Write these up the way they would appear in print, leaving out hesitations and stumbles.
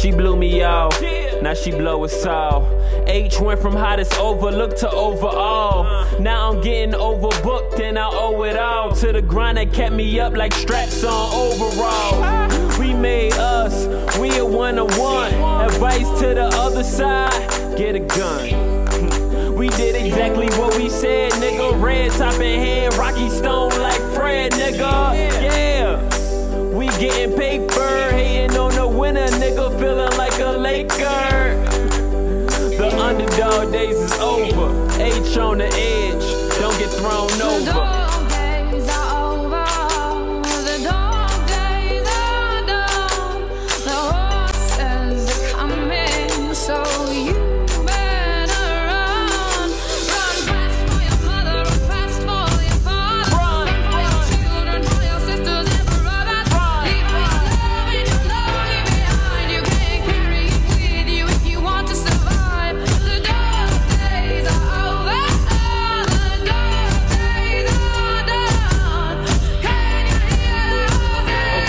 She blew me off, now she blow us all. H went from hottest overlooked to overall. Now I'm getting overbooked and I owe it all to the grind that kept me up like straps on overalls. We made us, we a one-on-one. Advice to the other side, get a gun. We did exactly what we said, nigga. Red top in hand, Rocky Stone like Fred, nigga. Yeah. We getting paper, hating on the winner, nigga, feeling like a Laker. The underdog days is over. H on the edge, don't get thrown over. The dog days are over. The dog days are done. The horses are coming, so you better run. Run fast for your mother, run fast for your father. Run for your children, for your sisters and brothers. Leave your love and your lonely behind. You can't carry it with you if you want to survive. The dog days are over. The dog days are done. Can you hear the roses?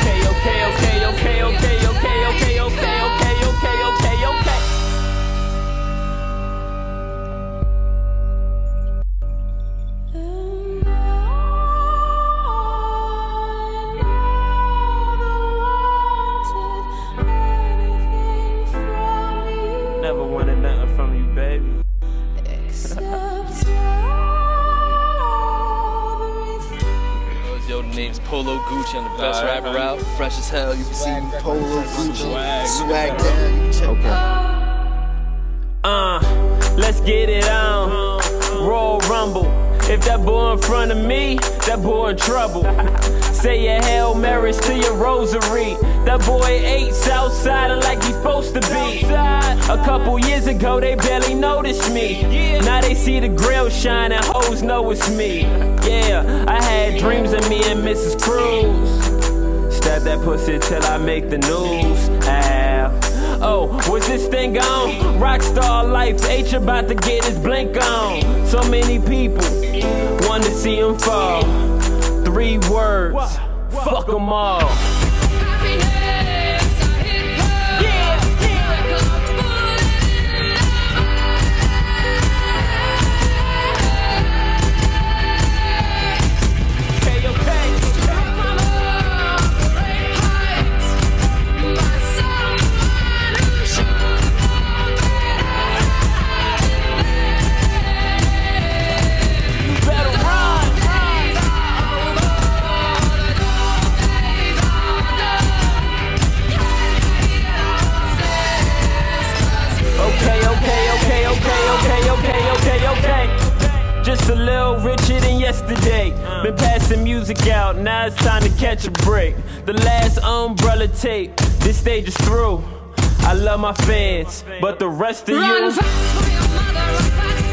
Okay. Never wanted nothing from you, baby. Yo, the name's Polo Gucci. I'm the best rapper out. Fresh as hell. You can see me. Polo Gucci. Swag down. Let's get it on. Royal Rumble. If that boy in front of me, that boy in trouble. Say your Hail Marys to your rosary. That boy ate Southside like he's supposed to be. A couple years ago, they barely noticed me. Now they see the grill shine and hoes know it's me. Yeah, I had dreams of me and Mrs. Cruz. Stab that pussy till I make the news. Oh, was this thing on? Rockstar life, H about to get his blink on. So many people want to see him fall. 3 words, fuck them all. Okay. Just a little richer than yesterday. Been passing music out, now it's time to catch a break. The last umbrella tape, this stage is through. I love my fans, but the rest of you. Run fast for your mother, run fast